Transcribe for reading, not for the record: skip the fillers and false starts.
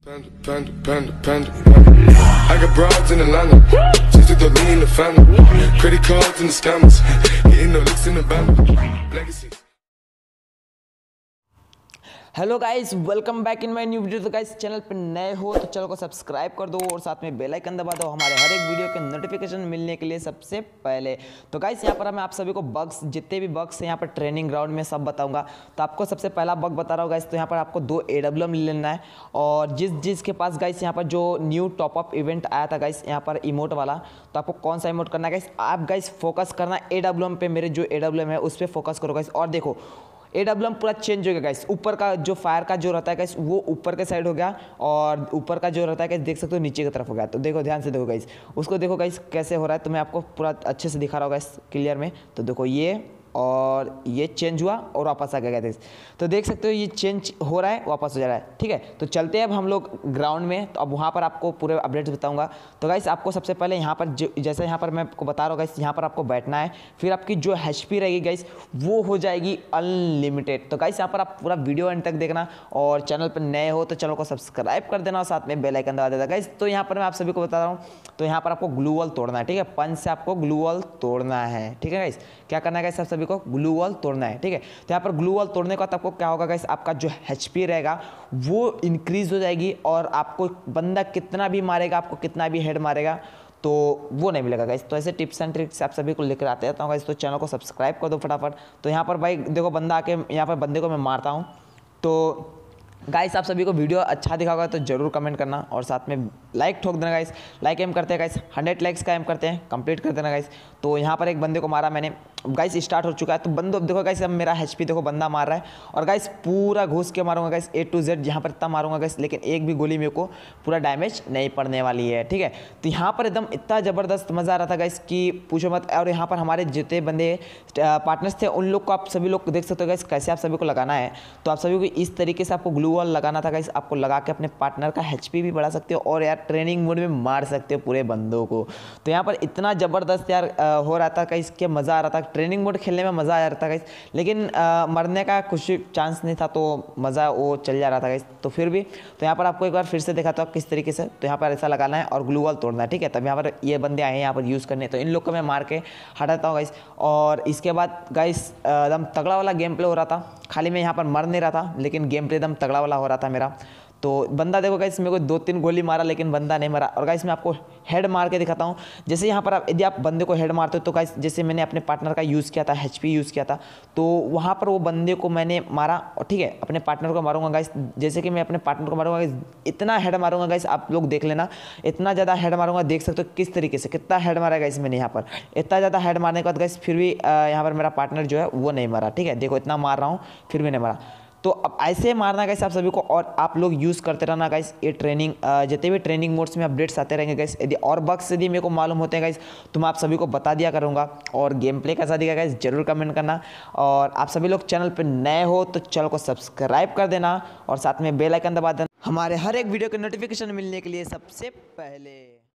I got broads in Atlanta, just to lean in the family. Credit cards and the scammers, hitting the licks in the band. Legacy. Hello guys, welcome back in my new video. तो guys channel पे नए हो तो channel को subscribe कर दो और साथ में बेल आइकन दबा दो हमारे हर एक वीडियो के नोटिफिकेशन मिलने के लिए सबसे पहले। तो गाइस यहाँ पर मैं आप सभी को बग्स, जितने भी बग्स हैं यहाँ पर ट्रेनिंग ग्राउंड में सब बताऊंगा। तो आपको सबसे पहला बग बता रहा हूँ गाइस, तो यहाँ पर आपको 2 AWM लेना है और जिसके पास गाइस यहाँ पर जो न्यू टॉपअप इवेंट आया था गाइस यहाँ पर इमोट वाला, तो आपको कौन सा इमोट करना है गाइस, आप गाइस फोकस करना AWM पे। मेरे जो AWM है उस पर फोकस करो गाइस। और देखो AWM पूरा चेंज हो गया गाइस। ऊपर का जो फायर का जो रहता है गाइस वो ऊपर के साइड हो गया और ऊपर का जो रहता है गाइस देख सकते हो नीचे की तरफ हो गया। तो देखो ध्यान से देखो गाइस, उसको देखो गाइस कैसे हो रहा है। तो मैं आपको पूरा अच्छे से दिखा रहा हूँ गाइस क्लियर में। तो देखो ये और ये चेंज हुआ और वापस आ गया गाइस। तो देख सकते हो ये चेंज हो रहा है, वापस हो जा रहा है। ठीक है, तो चलते हैं अब हम लोग ग्राउंड में। तो अब वहाँ पर आपको पूरे अपडेट्स बताऊंगा। तो गाइस आपको सबसे पहले यहाँ पर जैसे यहाँ पर मैं आपको बता रहा हूँ गाइस, यहाँ पर आपको बैठना है। फिर आपकी जो HP रहेगी गाइस वो हो जाएगी अनलिमिटेड। तो गाइस यहाँ पर आप पूरा वीडियो एंड तक देखना और चैनल पर नए हो तो चैनल को सब्सक्राइब कर देना और साथ में बेल आइकन दबा देना गाइस। तो यहाँ पर मैं आप सभी को बता रहा हूँ, तो यहाँ पर आपको ग्लू वॉल तोड़ना है। ठीक है, पंच से आपको ग्लू वॉल तोड़ना है। ठीक है गाइस, क्या करना है गाइस, आप सभी को ग्लू वॉल तोड़ना है। ठीक है, तो यहाँ पर ग्लू वॉल तोड़ने के बाद आपको क्या होगा गाइस, आपका जो HP रहेगा वो इंक्रीज हो जाएगी और आपको बंदा कितना भी मारेगा, आपको कितना भी हेड मारेगा तो वो नहीं मिलेगा गाइस। तो ऐसे टिप्स एंड ट्रिक्स आप सभी को लेकर आते रहता हूँ गाइस। तो चैनल को सब्सक्राइब कर दो फटाफट। तो यहाँ पर भाई देखो बंदा आके यहाँ पर बंदे को मैं मारता हूँ। तो गाइस आप सभी को वीडियो अच्छा दिखा होगा तो जरूर कमेंट करना और साथ में लाइक ठोक देना गाइस। लाइक एम करते हैं गाइस, 100 लाइक्स का एम करते हैं, कंप्लीट कर देना गाइस। तो यहाँ पर एक बंदे को मारा मैंने गाइस, स्टार्ट हो चुका है। तो बंदो देखो गाइस, अब मेरा HP देखो बंदा मार रहा है और गाइस पूरा घुस के मारूंगा गाइस A to Z, यहाँ पर इतना मारूंगा गाइस लेकिन एक भी गोली मेरे को पूरा डैमेज नहीं पड़ने वाली है। ठीक है, तो यहाँ पर एकदम इतना ज़बरदस्त मज़ा आ रहा था गाइस कि पूछो मत। और यहाँ पर हमारे जितने बंदे पार्टनर्स थे उन लोग को आप सभी लोग देख सकते हो गाइस कैसे आप सभी को लगाना है। तो आप सभी को इस तरीके से आपको ग्लू वॉल लगाना था गाइस। आपको लगा के अपने पार्टनर का HP भी बढ़ा सकते हो और यार ट्रेनिंग मोड में मार सकते हो पूरे बंदों को। तो यहाँ पर इतना ज़बरदस्त यार हो रहा था गाइस कि मज़ा आ रहा था। ट्रेनिंग मोड खेलने में मज़ा आ रहा था गाइस, लेकिन मरने का कुछ चांस नहीं था तो मज़ा वो चल जा रहा था गाइस। तो फिर भी तो यहाँ पर आपको एक बार फिर से देखा तो आप किस तरीके से, तो यहाँ पर ऐसा लगाना है और ग्लू वॉल तोड़ना है। ठीक है, तब यहाँ पर ये बंदे आए हैं यहाँ पर यूज़ करने, तो इन लोग को मैं मार के हटाता हूँ गाइस। और इसके बाद गाइस एकदम तगड़ा वाला गेम प्ले हो रहा था। खाली मैं यहाँ पर मर नहीं रहा था लेकिन गेम प्ले एकदम तगड़ा वाला हो रहा था मेरा। तो बंदा देखो गाइस मेरे को 2-3 गोली मारा लेकिन बंदा नहीं मरा। और गाइस मैं आपको हेड मार के दिखाता हूँ। जैसे यहाँ पर यदि आप बंदे को हेड मारते हो तो गाइस जैसे मैंने अपने पार्टनर का यूज़ किया था, HP यूज़ किया था, तो वहाँ पर वो बंदे को मैंने मारा। और ठीक है, अपने पार्टनर को मारूंगा गाइस। जैसे कि मैं अपने पार्टनर को मारूंगा गाइस, इतना हेड मारूंगा गाइस, आप लोग देख लेना, इतना ज़्यादा हेड मारूंगा। देख सकते हो किस तरीके से कितना हेड मारा गाइस मैंने यहाँ पर। इतना ज़्यादा हेड मारने के बाद गाइस फिर भी यहाँ पर मेरा पार्टनर जो है वो नहीं मरा। ठीक है, देखो इतना मार रहा हूँ फिर भी नहीं मरा। तो अब ऐसे मारना गाइस आप सभी को और आप लोग यूज़ करते रहना गाइस। ये ट्रेनिंग जितने भी ट्रेनिंग मोड्स में अपडेट्स आते रहेंगे गाइस। यदि और बग्स यदि मेरे को मालूम होते हैं गाइस तो मैं आप सभी को बता दिया करूँगा। और गेम प्ले कैसा दिखा गाइस जरूर कमेंट करना। और आप सभी लोग चैनल पर नए हो तो चैनल को सब्सक्राइब कर देना और साथ में बेल आइकन दबा देना हमारे हर एक वीडियो के नोटिफिकेशन मिलने के लिए सबसे पहले।